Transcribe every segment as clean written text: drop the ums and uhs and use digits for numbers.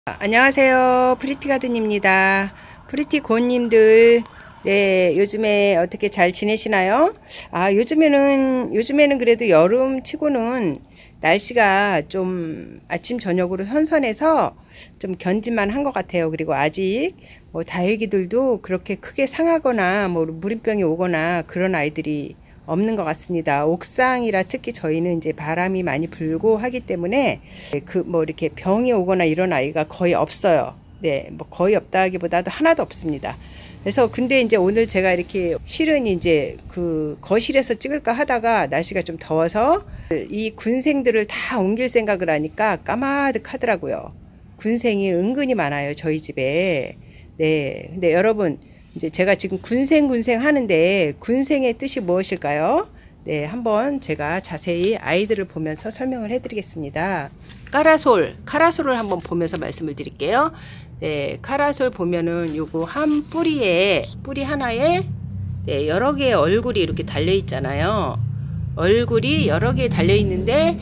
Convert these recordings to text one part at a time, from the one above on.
안녕하세요. 프리티가든입니다. 프리티고님들, 네, 요즘에 어떻게 잘 지내시나요? 요즘에는 그래도 여름 치고는 날씨가 좀 아침 저녁으로 선선해서 좀 견딜만 한 것 같아요. 그리고 아직 뭐 다육이들도 그렇게 크게 상하거나 뭐 물음병이 오거나 그런 아이들이 없는 것 같습니다. 옥상이라 특히 저희는 이제 바람이 많이 불고 하기 때문에 뭐 이렇게 병이 오거나 이런 아이가 거의 없어요. 네, 뭐 거의 없다기보다도 하나도 없습니다. 그래서 근데 이제 오늘 제가 이렇게 실은 이제 그 거실에서 찍을까 하다가 날씨가 좀 더워서 이 군생들을 다 옮길 생각을 하니까 까마득하더라고요. 군생이 은근히 많아요, 저희 집에. 네, 근데 여러분, 이제 제가 지금 군생 하는데 군생의 뜻이 무엇일까요? 네, 한번 제가 자세히 아이들을 보면서 설명을 해드리겠습니다. 카라솔을 한번 보면서 말씀을 드릴게요. 네, 카라솔 보면은 요거 한 뿌리 하나에 네, 여러 개의 얼굴이 이렇게 달려 있잖아요. 얼굴이 여러 개 달려 있는데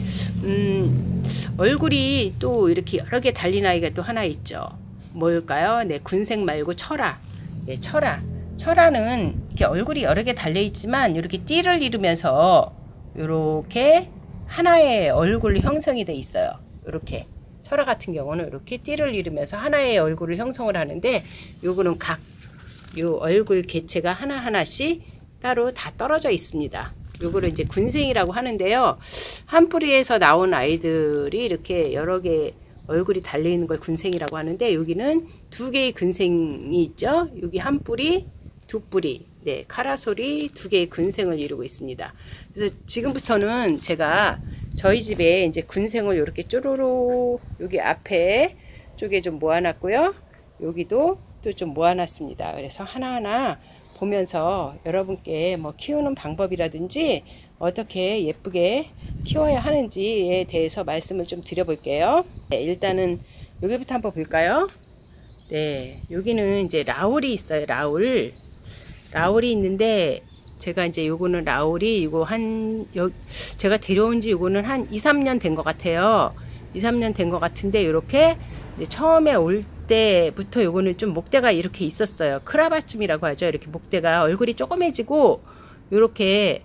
얼굴이 또 이렇게 여러 개 달린 아이가 또 하나 있죠. 뭘까요? 네, 군생 말고 철아. 네, 철아는 이렇게 얼굴이 여러 개 달려 있지만 이렇게 띠를 이루면서 이렇게 하나의 얼굴 형성이 돼 있어요. 이렇게 철아 같은 경우는 이렇게 띠를 이루면서 하나의 얼굴을 형성을 하는데 요거는 요 얼굴 개체가 하나하나씩 따로 다 떨어져 있습니다. 요거를 이제 군생이라고 하는데요. 한 뿌리에서 나온 아이들이 이렇게 여러 개 얼굴이 달려있는 걸 군생이라고 하는데 여기는 두 개의 군생이 있죠. 여기 한 뿌리, 두 뿌리. 네, 카라솔이 두 개의 군생을 이루고 있습니다. 그래서 지금부터는 제가 저희 집에 이제 군생을 이렇게 쪼로로 여기 앞에 쪽에 좀 모아놨고요. 여기도 또 좀 모아놨습니다. 그래서 하나하나 보면서 여러분께 뭐 키우는 방법이라든지 어떻게 예쁘게 키워야 하는지에 대해서 말씀을 좀 드려볼게요. 네, 일단은 여기부터 한번 볼까요? 네, 여기는 이제 라울이 있어요. 라울이 있는데 제가 이제 요거는 라울이 이거 제가 데려온 지 요거는 한 2, 3년 된 것 같아요. 2, 3년 된 것 같은데 이렇게 처음에 올 때부터 요거는 좀 목대가 이렇게 있었어요. 크라바춤이라고 하죠. 이렇게 목대가 얼굴이 조그매지고 요렇게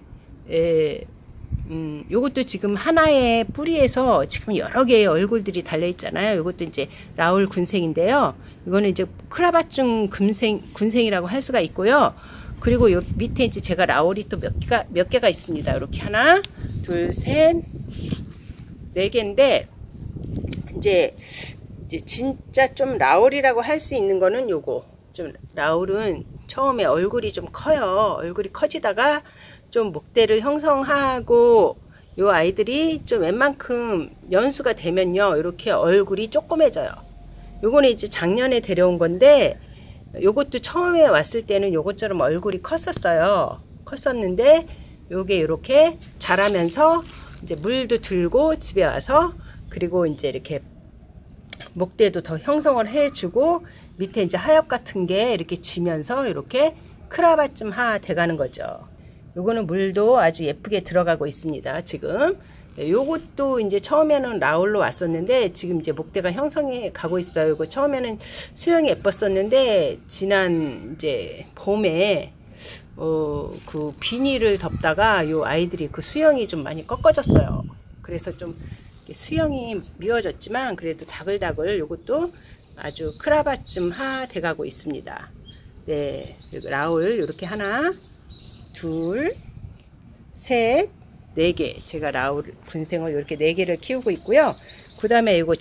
요것도 지금 하나의 뿌리에서 지금 여러 개의 얼굴들이 달려 있잖아요. 요것도 이제 라울 군생인데요. 이거는 이제 크라바춤 군생이라고 할 수가 있고요. 그리고 요 밑에 이제 제가 라울이 또 몇 개가 있습니다. 이렇게 하나, 둘, 셋, 네 개인데 이제 진짜 좀 라울이라고 할 수 있는 거는 요거. 좀 라울은 처음에 얼굴이 좀 커요. 얼굴이 커지다가 좀 목대를 형성하고 요 아이들이 좀 웬만큼 연수가 되면요. 이렇게 얼굴이 조그매져요. 요거는 이제 작년에 데려온 건데 요것도 처음에 왔을 때는 요것처럼 얼굴이 컸었는데 요게 이렇게 자라면서 이제 물도 들고 집에 와서 그리고 이제 이렇게 목대도 더 형성을 해주고 밑에 이제 하엽 같은 게 이렇게 지면서 이렇게 크라바쯤 돼가는 거죠. 요거는 물도 아주 예쁘게 들어가고 있습니다. 지금 요것도 이제 처음에는 라울로 왔었는데 지금 이제 목대가 형성해 가고 있어요. 이거 처음에는 수영이 예뻤었는데 지난 이제 봄에 그 비닐을 덮다가 요 아이들이 그 수영이 좀 많이 꺾어졌어요. 그래서 좀 수영이 미워졌지만 그래도 다글다글 요것도 아주 크라바쯤 돼가고 있습니다. 네, 라울 이렇게 하나, 둘, 셋, 네 개. 제가 라울 군생을 이렇게 네 개를 키우고 있고요. 그 다음에 요거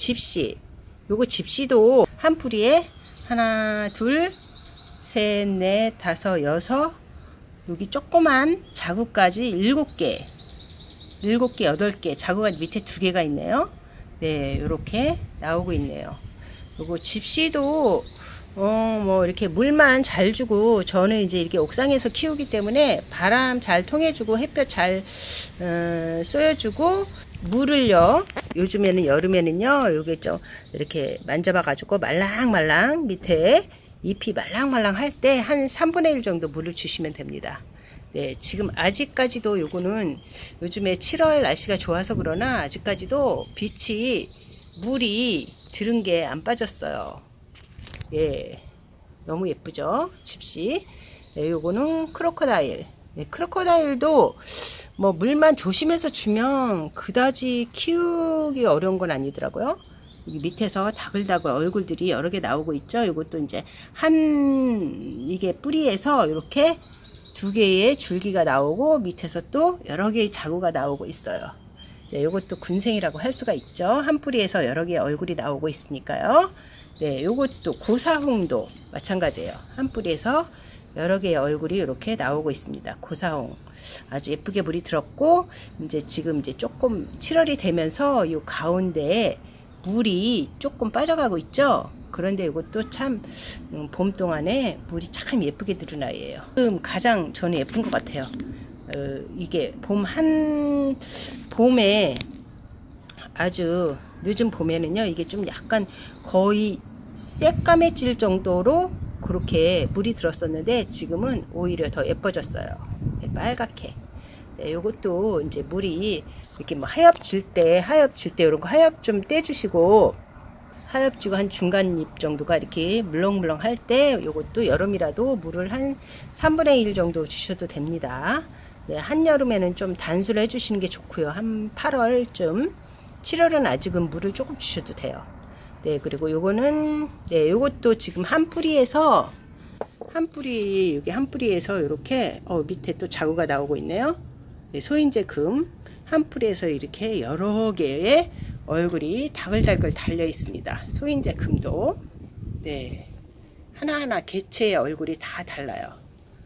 집시도 한 뿌리에 하나, 둘, 셋, 넷, 다섯, 여섯, 여기 조그만 자구까지 7개, 8개, 자구가 밑에 2개가 있네요. 네, 요렇게 나오고 있네요. 요거 집시도 뭐 이렇게 물만 잘 주고 저는 이제 이렇게 옥상에서 키우기 때문에 바람 잘 통해주고 햇볕 잘 쏘여주고 물을요 요즘에는 여름에는요 요게 좀 이렇게 만져봐 가지고 말랑말랑 밑에 잎이 말랑말랑 할 때 한 3분의 1 정도 물을 주시면 됩니다. 네, 지금 아직까지도 요거는 요즘에 7월 날씨가 좋아서 그러나 아직까지도 물이 들은 게 안 빠졌어요. 예, 너무 예쁘죠? 집시. 네, 요거는 크로커다일. 네, 크로커다일도 뭐 물만 조심해서 주면 그다지 키우기 어려운 건 아니더라고요. 여기 밑에서 다글다글 얼굴들이 여러 개 나오고 있죠. 이것도 이제 이게 뿌리에서 이렇게 2개의 줄기가 나오고 밑에서 또 여러 개의 자구가 나오고 있어요. 네, 이것도 군생이라고 할 수가 있죠. 한 뿌리에서 여러 개의 얼굴이 나오고 있으니까요. 네, 이것도 고사홍도 마찬가지예요. 한 뿌리에서 여러 개의 얼굴이 이렇게 나오고 있습니다. 고사홍 아주 예쁘게 물이 들었고, 이제 지금 이제 조금 7월이 되면서 이 가운데에 물이 조금 빠져가고 있죠. 그런데 이것도 참 봄 동안에 물이 참 예쁘게 들은 아이예요. 지금 가장 저는 예쁜 것 같아요. 이게 봄에 아주 늦은 봄에는요, 이게 좀 약간 거의 새까매질 정도로 그렇게 물이 들었었는데 지금은 오히려 더 예뻐졌어요. 네, 빨갛게. 네, 요것도 이제 물이 이렇게 뭐 하엽질 때 이런 거 하엽 좀 떼주시고, 하엽지고 한 중간잎 정도가 이렇게 물렁물렁 할 때 요것도 여름이라도 물을 한 3분의 1 정도 주셔도 됩니다. 네, 한여름에는 좀 단수를 해주시는 게 좋고요. 한 8월쯤, 7월은 아직은 물을 조금 주셔도 돼요. 네, 그리고 요거는, 네, 요것도 지금 한 뿌리에서 이렇게, 밑에 또 자구가 나오고 있네요. 네, 소인제 금, 한 뿌리에서 이렇게 여러 개의 얼굴이 다글다글 달려 있습니다. 소인제 금도. 네, 하나하나 개체의 얼굴이 다 달라요.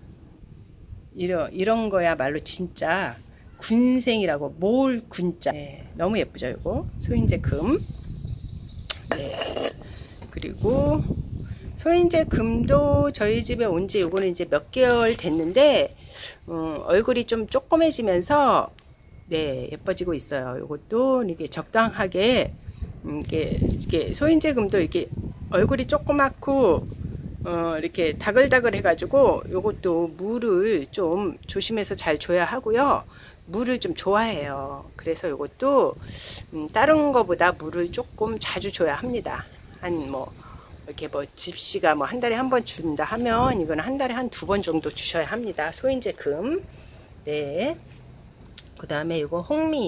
이런 거야말로 진짜 군생이라고, 몰 군자. 네, 너무 예쁘죠, 이거. 소인제 금. 네. 그리고 소인제 금도 저희 집에 온 지 요거는 이제 몇 개월 됐는데, 얼굴이 좀 조그매지면서, 네, 예뻐지고 있어요. 요것도 이게 적당하게, 이게 소인제 금도 이렇게 얼굴이 조그맣고, 이렇게 다글다글 해가지고, 요것도 물을 좀 조심해서 잘 줘야 하고요. 물을 좀 좋아해요. 그래서 요것도 다른 거보다 물을 조금 자주 줘야 합니다. 이렇게 집시가 한 달에 한 번 준다 하면 이건 한 달에 한 2번 정도 주셔야 합니다. 소인제 금. 네. 그 다음에 이거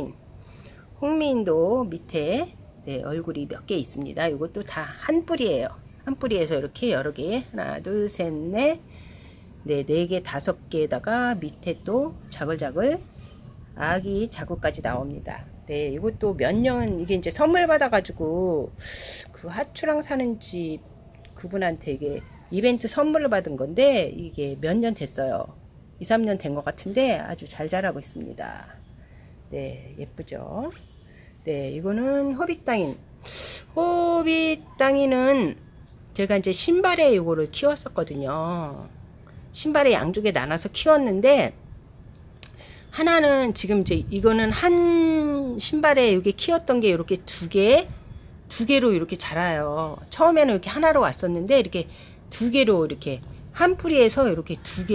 홍미인도 밑에, 네, 얼굴이 몇 개 있습니다. 이것도 다 한 뿌리예요. 한 뿌리에서 이렇게 여러 개, 하나, 둘, 셋, 넷, 네, 4개, 5개에다가 밑에 또 자글자글 아기 자구까지 나옵니다. 네, 이것도 몇 년, 이게 이제 선물 받아가지고 그 하초랑 사는 집 그분한테 이게 이벤트 선물을 받은 건데, 이게 몇 년 됐어요. 2, 3년 된 것 같은데 아주 잘 자라고 있습니다. 네, 예쁘죠? 네, 이거는 호빗땅인. 호빗땅인은 제가 이제 신발에 이거를 키웠었거든요. 신발에 양쪽에 나눠서 키웠는데, 하나는 지금 이제 이거는 한 신발에 이렇게 키웠던 게 이렇게 두 개로 이렇게 자라요. 처음에는 이렇게 하나로 왔었는데 이렇게 2개로 이렇게 한 뿌리에서 이렇게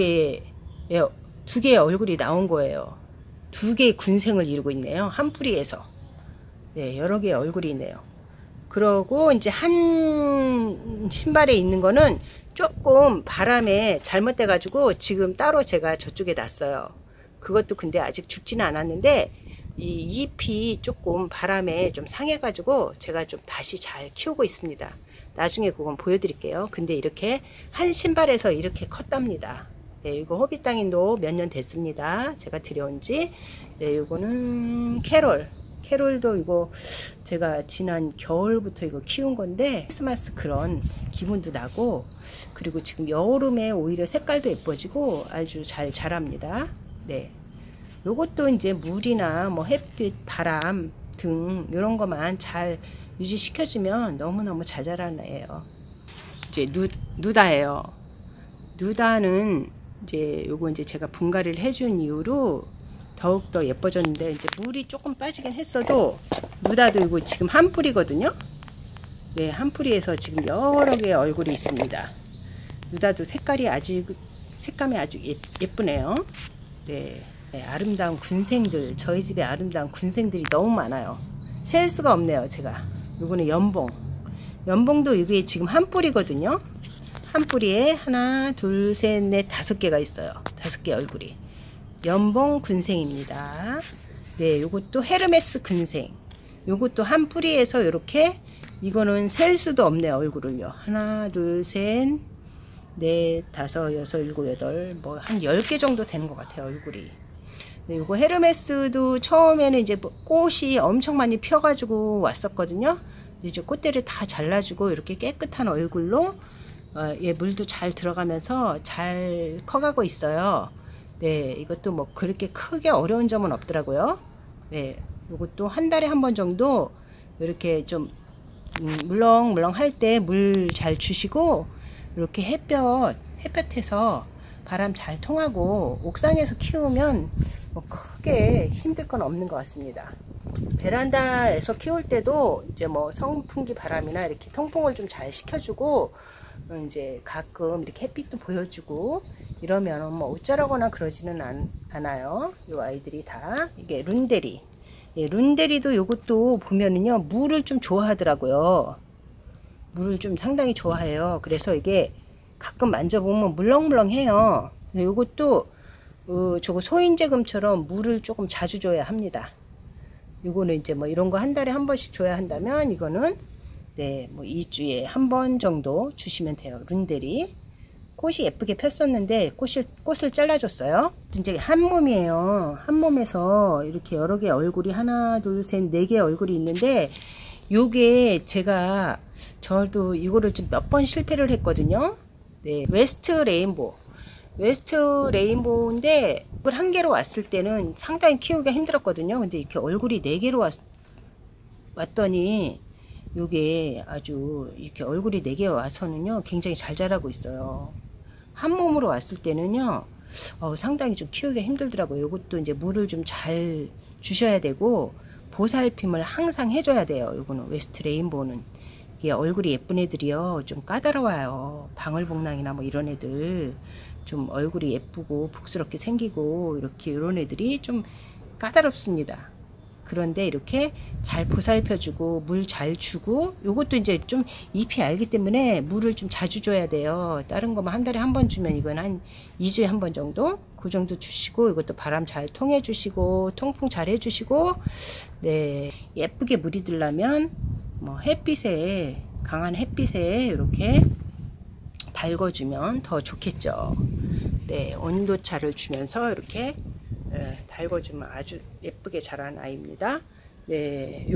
2개의 얼굴이 나온 거예요. 2개의 군생을 이루고 있네요. 한 뿌리에서. 네, 여러 개의 얼굴이 있네요. 그러고 이제 한 신발에 있는 거는 조금 바람에 잘못돼 가지고 지금 따로 제가 저쪽에 놨어요. 그것도 근데 아직 죽지는 않았는데 이 잎이 조금 바람에 좀 상해가지고 제가 좀 다시 잘 키우고 있습니다. 나중에 그건 보여드릴게요. 근데 이렇게 한 신발에서 이렇게 컸답니다. 네, 이거 호빗땅인도 몇 년 됐습니다. 제가 들여온지. 네, 이거는 캐롤도 이거 제가 지난 겨울부터 이거 키운 건데 크리스마스 그런 기분도 나고, 그리고 지금 여름에 오히려 색깔도 예뻐지고 아주 잘 자랍니다. 네, 요것도 이제 물이나 햇빛, 바람 등 이런 것만 잘 유지시켜주면 너무너무 잘 자라는 애예요. 이제 누다예요. 누다는 이제 요거 이제 제가 분갈이를 해준 이후로 더욱더 예뻐졌는데, 이제 물이 조금 빠지긴 했어도 누다도 이거 지금 한 뿌리거든요. 네, 한 뿌리에서 지금 여러 개의 얼굴이 있습니다. 누다도 색감이 아주 예쁘네요. 네, 아름다운 군생들, 저희 집에 아름다운 군생들이 너무 많아요. 셀 수가 없네요. 제가 요거는 연봉. 연봉도 이게 지금 한 뿌리거든요. 한 뿌리에 하나, 둘, 셋, 넷, 5개가 있어요. 5개 얼굴이. 연봉 군생입니다. 네, 요것도 헤르메스 군생. 요것도 한 뿌리에서 이렇게, 이거는 셀 수도 없네요, 얼굴을요. 하나, 둘, 셋, 넷, 5, 6, 7, 8, 뭐 한 10개 정도 되는 것 같아요, 얼굴이. 네, 요거 헤르메스도 처음에는 이제 꽃이 엄청 많이 펴가지고 왔었거든요. 이제 꽃대를 다 잘라주고 이렇게 깨끗한 얼굴로 예, 물도 잘 들어가면서 잘 커가고 있어요. 네, 이것도 뭐 그렇게 크게 어려운 점은 없더라고요. 네, 요것도 한 달에 한 번 정도 이렇게 좀 물렁물렁 할 때 물 잘 주시고, 이렇게 햇볕에서 바람 잘 통하고 옥상에서 키우면 뭐 크게 힘들 건 없는 것 같습니다. 베란다에서 키울 때도 이제 뭐 선풍기 바람이나 이렇게 통풍을 좀 잘 시켜주고, 이제 가끔 이렇게 햇빛도 보여주고 이러면 뭐 어쩌라거나 그러지는 않아요. 요 아이들이 다. 이게 룬데리. 예, 룬데리도 요것도 보면은요, 물을 좀 좋아하더라고요. 물을 좀 상당히 좋아해요. 그래서 이게 가끔 만져보면 물렁물렁해요. 요것도 저거 소인제금처럼 물을 조금 자주 줘야 합니다. 요거는 이제 뭐 이런 거 한 달에 한 번씩 줘야 한다면, 이거는 네, 뭐 2주에 한 번 정도 주시면 돼요. 룬데리. 꽃이 예쁘게 폈었는데 꽃을 잘라줬어요. 이제 한 몸이에요. 한 몸에서 이렇게 여러 개 얼굴이 하나, 둘, 셋, 4개 얼굴이 있는데, 요게 제가 저도 이거를 좀 몇 번 실패를 했거든요. 네, 웨스트 레인보우인데 이걸 한 개로 왔을 때는 상당히 키우기가 힘들었거든요. 근데 이렇게 얼굴이 4개로 왔더니 요게 아주 이렇게 얼굴이 4개 와서는요, 굉장히 잘 자라고 있어요. 한 몸으로 왔을 때는요, 상당히 좀 키우기가 힘들더라고요. 요것도 이제 물을 좀 잘 주셔야 되고, 보살핌을 항상 해줘야 돼요. 요거는 웨스트 레인보우는. 이게 얼굴이 예쁜 애들이요, 좀 까다로워요. 방울복랑이나 뭐 이런 애들, 좀 얼굴이 예쁘고 복스럽게 생기고 이렇게 이런 애들이 좀 까다롭습니다. 그런데 이렇게 잘 보살펴주고 물 잘 주고, 요것도 이제 좀 잎이 알기 때문에 물을 좀 자주 줘야 돼요. 다른 거만 한 달에 한 번 주면 이건 한 2주에 한 번 정도, 그 정도 주시고, 이것도 바람 잘 통해 주시고 통풍 잘 해주시고, 네, 예쁘게 물이 들려면 뭐 햇빛에, 강한 햇빛에 이렇게 달궈주면 더 좋겠죠. 네, 온도차를 주면서 이렇게 달궈주면 아주 예쁘게 자란 아이입니다. 네,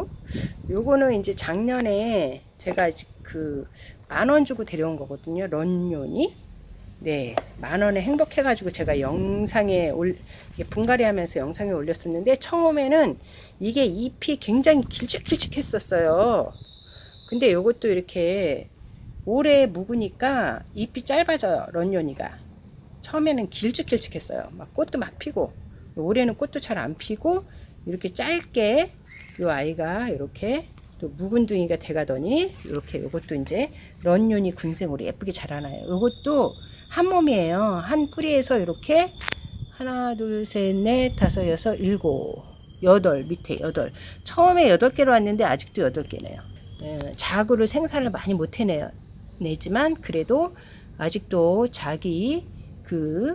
요거는 이제 작년에 제가 그 10,000원 주고 데려온 거거든요. 런요니. 네, 10,000원에 행복해가지고 제가 영상에 분갈이 하면서 영상에 올렸었는데, 처음에는 이게 잎이 굉장히 길쭉길쭉 했었어요. 근데 요것도 이렇게 오래 묵으니까 잎이 짧아져요. 런요니가 처음에는 길쭉길쭉했어요. 막 꽃도 막 피고, 올해는 꽃도 잘 안 피고 이렇게 짧게 요 아이가 이렇게 또 묵은둥이가 돼가더니, 이렇게 요것도 이제 런요니 군생으로 예쁘게 자라나요. 요것도 한 몸이에요. 한 뿌리에서 이렇게 하나, 둘, 셋, 넷, 5, 6, 7, 8, 밑에 8. 처음에 8개로 왔는데 아직도 8개네요. 자구를 생산을 많이 못 해내지만 그래도 아직도 자기 그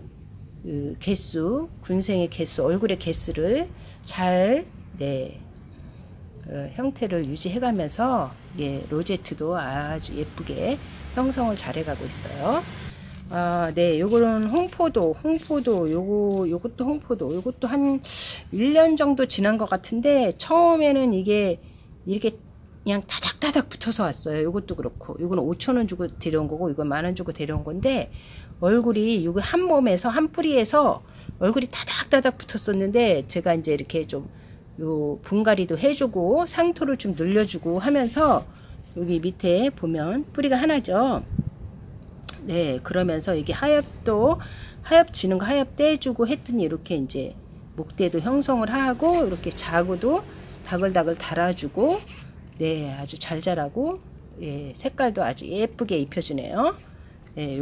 개수, 군생의 개수, 얼굴의 개수를 잘, 네, 형태를 유지해 가면서, 예, 로제트도 아주 예쁘게 형성을 잘 해가고 있어요. 네, 요거는 홍포도, 요것도 홍포도, 요것도 한 1년 정도 지난 것 같은데, 처음에는 이게 이렇게 그냥 다닥다닥 붙어서 왔어요. 요것도 그렇고, 요거는 5,000원 주고 데려온 거고, 이건 10,000원 주고 데려온 건데, 얼굴이 요거 한 몸에서, 한 뿌리에서 얼굴이 다닥다닥 붙었었는데, 제가 이제 이렇게 좀 요 분갈이도 해주고 상토를 좀 늘려주고 하면서, 여기 밑에 보면 뿌리가 하나죠. 네, 그러면서 이게 하엽 지는 거 하엽 떼주고 했더니 이렇게 이제 목대도 형성을 하고, 이렇게 자구도 다글다글 달아주고, 네, 아주 잘 자라고, 예, 색깔도 아주 예쁘게 입혀주네요. 네,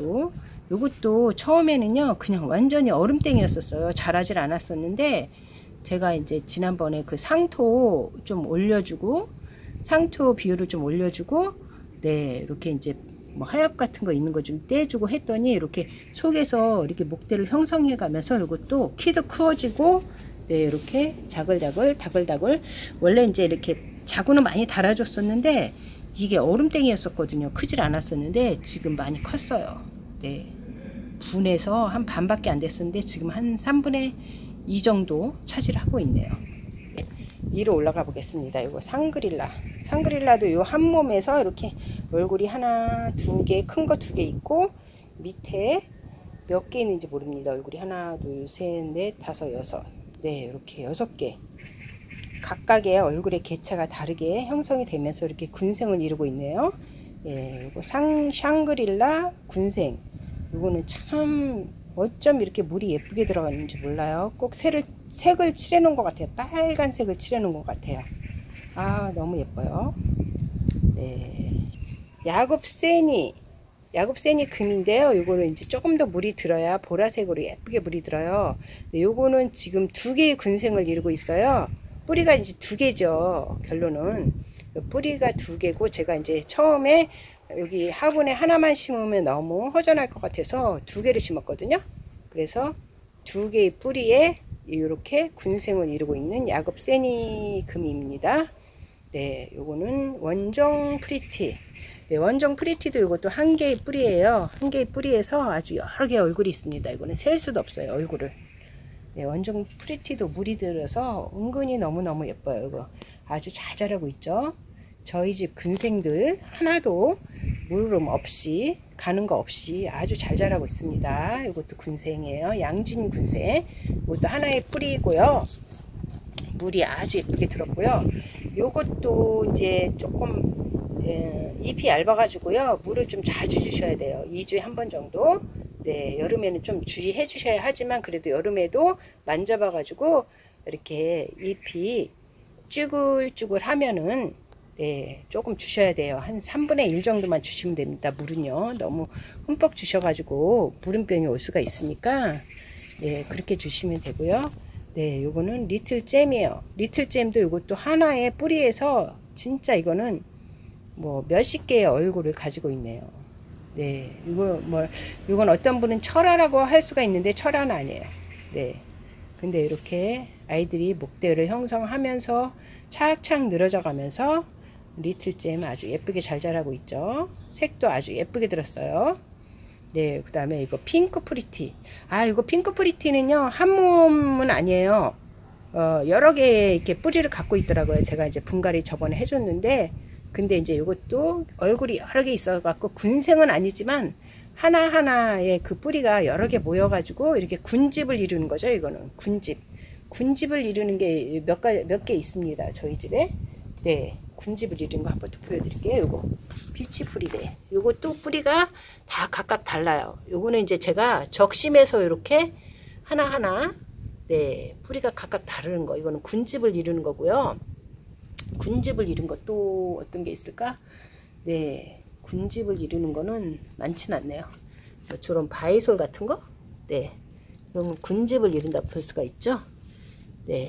요것도 처음에는요, 그냥 완전히 얼음땡이었었어요. 자라질 않았었는데, 제가 이제 지난번에 그 상토 좀 올려주고, 상투 비율을 좀 올려주고, 네, 이렇게 이제 뭐 하엽 같은 거 있는 거 좀 떼주고 했더니 이렇게 속에서 이렇게 목대를 형성해 가면서 이것도 키도 크어지고, 네, 이렇게 자글자글 다글다글. 원래 이제 이렇게 자구는 많이 달아줬었는데 이게 얼음땡이였었거든요. 크질 않았었는데 지금 많이 컸어요. 네, 분해서 한 반밖에 안 됐었는데 지금 한 3분의 2 정도 차지를 하고 있네요. 위로 올라가 보겠습니다. 이거 상그릴라도 요 한 몸에서 이렇게 얼굴이 하나, 두 개, 큰 거 두 개 있고, 밑에 몇 개 있는지 모릅니다. 얼굴이 하나, 둘, 셋, 넷, 다섯, 여섯. 네, 이렇게 6개. 각각의 얼굴의 개체가 다르게 형성이 되면서 이렇게 군생을 이루고 있네요. 예, 이거 샹그릴라 군생. 이거는 참 어쩜 이렇게 물이 예쁘게 들어갔는지 몰라요. 꼭 색을 칠해 놓은 것 같아요. 빨간색을 칠해 놓은 것 같아요. 아, 너무 예뻐요. 네, 야곱새니 금인데요. 요거는 이제 조금 더 물이 들어야 보라색으로 예쁘게 물이 들어요. 네, 요거는 지금 2개의 군생을 이루고 있어요. 뿌리가 이제 2개죠. 결론은 뿌리가 2개고, 제가 이제 처음에 여기 화분에 하나만 심으면 너무 허전할 것 같아서 2개를 심었거든요. 그래서 2개의 뿌리에 이렇게 군생을 이루고 있는 야곱새니 금입니다. 네, 요거는 원정 프리티. 네, 원정 프리티도 이것도 1개의 뿌리예요. 1개의 뿌리에서 아주 여러 개의 얼굴이 있습니다. 이거는 셀 수도 없어요, 얼굴을. 네, 원정 프리티도 물이 들어서 은근히 너무너무 예뻐요. 이거 아주 잘 자라고 있죠. 저희 집 군생들 하나도 물음 없이, 가는 거 없이 아주 잘 자라고 있습니다. 이것도 군생이에요. 양진 군생. 이것도 하나의 뿌리고요. 물이 아주 예쁘게 들었고요. 요것도 이제 조금 잎이 얇아가지고요. 물을 좀 자주 주셔야 돼요. 2주에 한 번 정도. 네, 여름에는 좀 주의해 주셔야 하지만 그래도 여름에도 만져봐가지고 이렇게 잎이 쭈글쭈글 하면은, 네, 조금 주셔야 돼요. 한 3분의 1 정도만 주시면 됩니다. 물은요. 너무 흠뻑 주셔가지고 물음병이 올 수가 있으니까, 네, 그렇게 주시면 되고요. 네, 요거는 리틀잼이에요. 리틀잼도 이것도 하나의 뿌리에서 진짜 이거는 뭐 몇십 개의 얼굴을 가지고 있네요. 네, 이건 어떤 분은 철화라고 할 수가 있는데 철화는 아니에요. 네, 근데 이렇게 아이들이 목대를 형성하면서 착착 늘어져 가면서 리틀잼 아주 예쁘게 잘 자라고 있죠. 색도 아주 예쁘게 들었어요. 네, 그 다음에 이거 핑크 프리티. 아, 이거 핑크 프리티는요, 한 몸은 아니에요. 여러 개의 이렇게 뿌리를 갖고 있더라고요. 제가 이제 분갈이 저번에 해줬는데, 근데 이제 이것도 얼굴이 여러 개 있어갖고 군생은 아니지만 하나하나의 그 뿌리가 여러 개 모여가지고 이렇게 군집을 이루는 거죠. 이거는 군집을 이루는 게 몇 개 있습니다. 저희 집에. 네, 군집을 이루는 거 한번 더 보여드릴게요. 요거 비치프리래. 요것도 뿌리가 다 각각 달라요. 요거는 이제 제가 적심해서 이렇게 하나하나, 네, 뿌리가 각각 다른 거. 이거는 군집을 이루는 거고요. 군집을 이룬 것도 어떤 게 있을까? 네, 군집을 이루는 거는 많지는 않네요. 저런 바이솔 같은 거? 네, 그럼 군집을 이룬다 볼 수가 있죠. 네,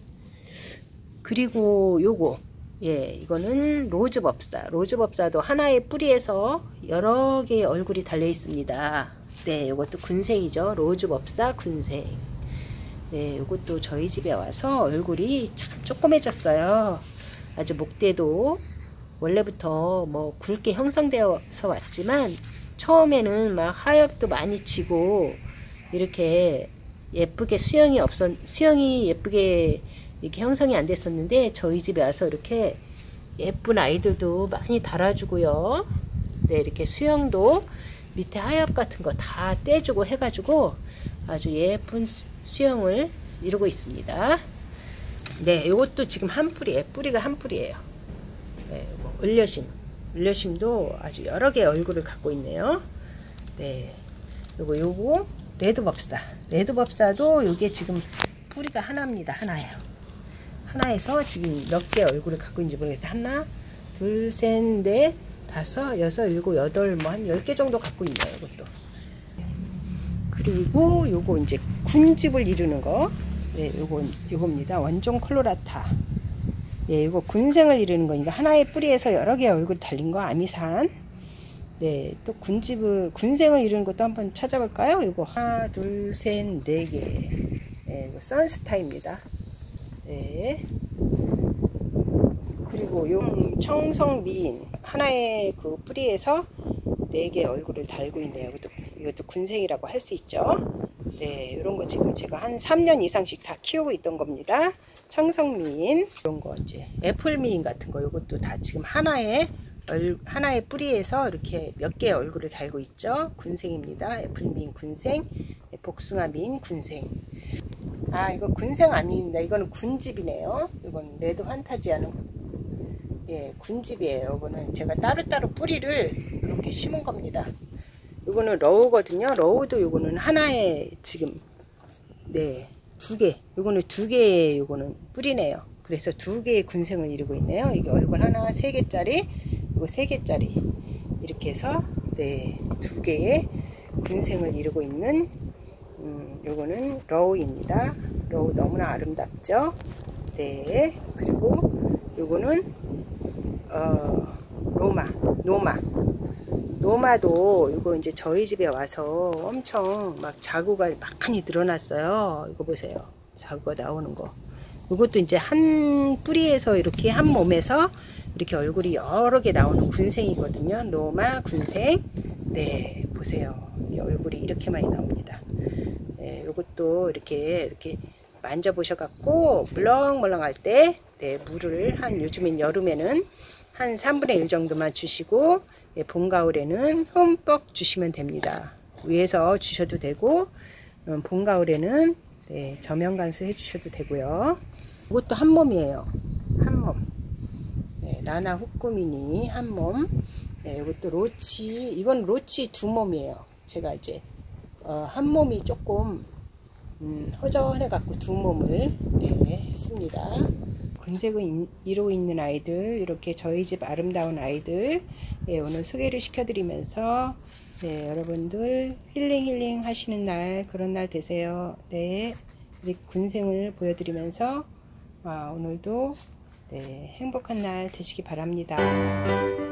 그리고 요거, 예, 이거는 로즈법사도 하나의 뿌리에서 여러 개의 얼굴이 달려 있습니다. 네, 이것도 군생이죠. 로즈법사 군생. 네, 이것도 저희 집에 와서 얼굴이 참 조그매졌어요. 아주 목대도 원래부터 뭐 굵게 형성되어서 왔지만 처음에는 막 하엽도 많이 지고 이렇게 예쁘게 수영이 예쁘게 이렇게 형성이 안 됐었는데 저희 집에 와서 이렇게 예쁜 아이들도 많이 달아주고요. 네, 이렇게 수영도 밑에 하엽 같은 거 다 떼주고 해가지고 아주 예쁜 수영을 이루고 있습니다. 네, 이것도 지금 한 뿌리에, 뿌리가 한 뿌리예요. 네, 을려심도 아주 여러 개의 얼굴을 갖고 있네요. 네, 요거 레드법사도 요게 지금 뿌리가 하나입니다. 하나에서 지금 몇 개의 얼굴을 갖고 있는지 모르겠어요. 하나, 둘, 셋, 넷, 다섯, 여섯, 일곱, 여덟, 뭐 한 10개 정도 갖고 있네요. 이것도. 그리고 요거 이제 군집을 이루는 거. 네, 요겁니다. 원종 콜로라타. 예, 이거 군생을 이루는 거니까 하나의 뿌리에서 여러 개의 얼굴이 달린 거 아미산. 네, 또 군생을 이루는 것도 한번 찾아볼까요? 이거 하나, 둘, 셋, 네 개. 네, 이거 선스타입니다. 네. 그리고 요 청성미인 하나의 그 뿌리에서 네 개 얼굴을 달고 있네요. 이것도 군생이라고 할 수 있죠. 네, 이런 거 지금 제가 한 3년 이상씩 다 키우고 있던 겁니다. 청성미인 이런 거 이제 애플미인 같은 거 이것도 다 지금 하나의 뿌리에서 이렇게 몇 개의 얼굴을 달고 있죠. 군생입니다. 애플미인 군생, 복숭아미인 군생. 아, 이거 군생 아닙니다. 이거는 군집이네요. 이건 레드 환타지아는 예, 군집이에요. 이거는 제가 따로따로 뿌리를 이렇게 심은 겁니다. 이거는 러우거든요. 러우도 이거는 하나에 지금 네, 두 개. 이거는 두 개의 이거는 뿌리네요. 그래서 두 개의 군생을 이루고 있네요. 이게 얼굴 하나 3개짜리, 이거 3개짜리 이렇게 해서 네, 두 개의 군생을 이루고 있는 요거는 러우입니다. 러우 너무나 아름답죠. 네, 그리고 요거는 노마도 이거 이제 저희 집에 와서 엄청 막 자구가 많이 늘어났어요. 이거 보세요. 자구가 나오는 거. 이것도 이제 한 뿌리에서 이렇게 한 몸에서 이렇게 얼굴이 여러 개 나오는 군생이거든요. 노마 군생. 네, 보세요. 이 얼굴이 이렇게 많이 나옵니다. 네, 이것도 이렇게 만져보셔갖고 물렁물렁할 때 네, 물을 요즘엔 여름에는 한 3분의 1 정도만 주시고 예, 봄 가을에는 흠뻑 주시면 됩니다. 위에서 주셔도 되고 봄 가을에는 네, 저면 간수 해주셔도 되고요. 이것도 한 몸이에요. 한 몸. 네, 나나 후꾸미니 한 몸. 네, 이것도 로치. 이건 로치 두 몸이에요. 제가 이제 한 몸이 조금 허전해 갖고 두 몸을 네, 했습니다. 군생을 이루고 있는 아이들, 이렇게 저희 집 아름다운 아이들 예, 오늘 소개를 시켜드리면서 네, 여러분들 힐링 하시는 날, 그런 날 되세요. 네, 우리 군생을 보여드리면서 오늘도 네, 행복한 날 되시기 바랍니다.